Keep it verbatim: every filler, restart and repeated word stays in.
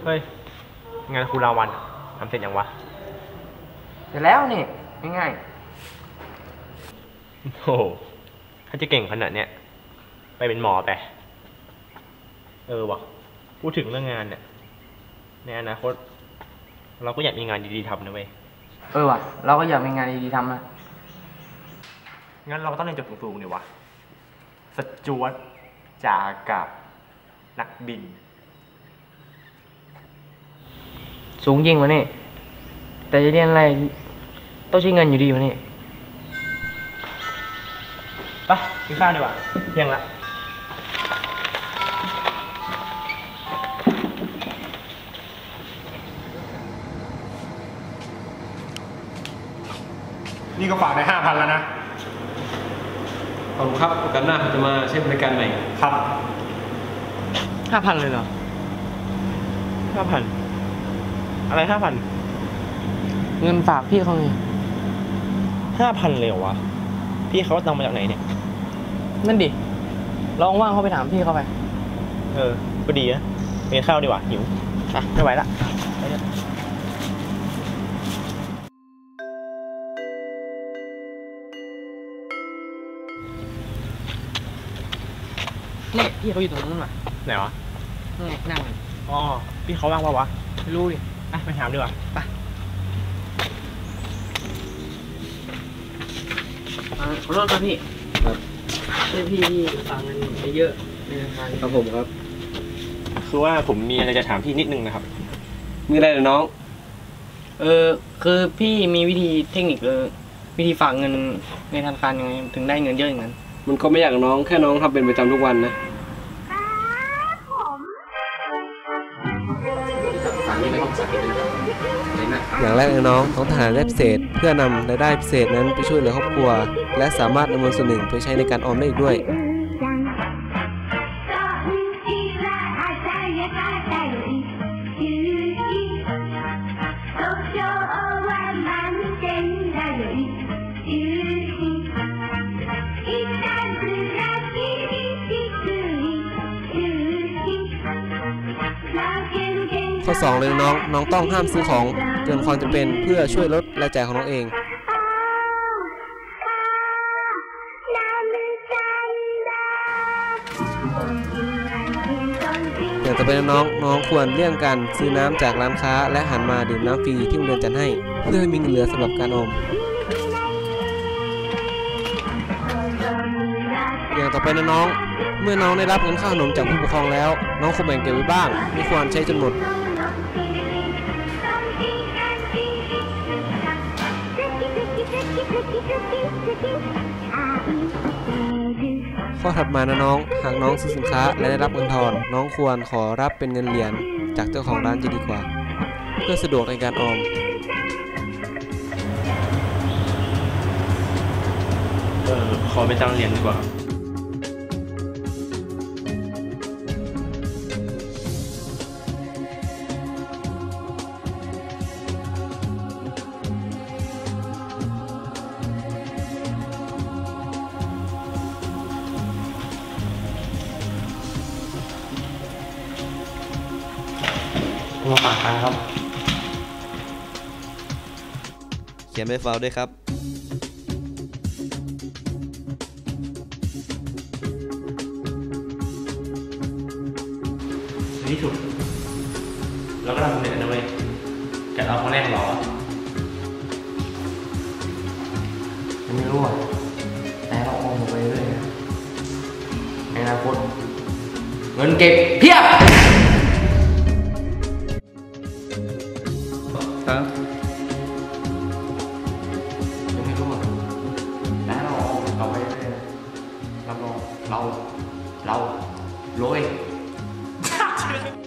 เฮ้ยงานครูราวันทำเสร็จยังวะเสร็จแล้วนี่ง่ายๆโอ้โหถ้าจะเก่งขนาดเนี้ยไปเป็นหมอไปเออวะพูดถึงเรื่องงานเนี่ยในอนาคตเราก็อยากมีงานดีๆทำนะเว้ยเออวะเราก็อยากมีงานดีๆทำนะงั้นเราก็ต้องเรียนจบสูงๆดิวะสจวตจากักนักบินสูงยิ่งวะนี่แต่จะเรียนอะไรต้องใช้เงินอยู่ดีวะนี่ไปกินข้าวดีกว่าเที่ยงละนี่ก็ฝากได้ห้าพันแล้วนะขอบคุณครับโอกาสหน้าจะมาใช้บริการใหม่ครับห้าพันเลยเหรอห้าพันอะไรห้าพันเงินฝากพี่เขาไงห้าพันเลยเหรอวะพี่เขาตังมาจากไหนเนี่ยนั่นดิลองว่างเขาไปถามพี่เขาไปเออก็ดีนะไปกินข้าวดีกว่าหิวอ่ะไม่ไหวละนี่พี่เขาอยู่ตรงนู้นว่ะไหนวะนี่นั่งอ๋อพี่เขาว่างปะวะไม่รู้ดิอ่ะไปถามดีกว่าไปขอโทษครับพี่ครับพี่พี่ฝากเงินไปเยอะครับผมครับคือว่าผมมีอะไรจะถามพี่นิดนึงนะครับมีอะไรเหรอน้องเออคือพี่มีวิธีเทคนิคเออวิธีฝากเงินในธนาคารยังไงถึงได้เงินเยอะอย่างนั้นมันก็ไม่อยากน้องแค่น้องทำเป็นประจำทุกวันนะอย่างแรกน้องต้องหาได้พิเศษเพื่อนำรายได้พิเศษนั้นไปช่วยเหลือครอบครัวและสามารถนำเงินส่วนหนึ่งไปใช้ในการออมได้อีกด้วยข้อสองเลยน้องน้องต้องห้ามซื้อของเกินความจำเป็นเพื่อช่วยลดรายจ่ายของน้องเองอย่างต่อไปน้องน้องควรเลี่ยงการซื้อน้ำจากร้านค้าและหันมาดื่มน้ำฟรีที่โรงเรียนจัดให้เพื่อให้มีเงินเหลือสำหรับการออมอย่างต่อไปนะน้องเมื่อน้องได้รับเงินค่าขนมจากผู้ปกครองแล้วน้องควรแบ่งเก็บไว้บ้างไม่ควรใช้จนหมดข้อถัดมานะน้องหากน้องซื้อสินค้าและได้รับเงินทอนน้องควรขอรับเป็นเงินเหรียญจากเจ้าของร้านจะดีกว่าเพื่อสะดวกในการออมเออขอเป็นตังเหรียญดีกว่ามาฝากตังค์ครับเขียนใบฟาวด้วยครับนี่สุดเราก็ทำสำเร็จนะเว้ยแกเอาครั้งแรกหรอไม่รู้อ่ะแต่เราออมไปเรื่อยในอนาคตเงินเก็บเพียบครับยังไม่รู้อ่ะแต่เราออมต่อไปเรื่อยรับรองเราเรารวย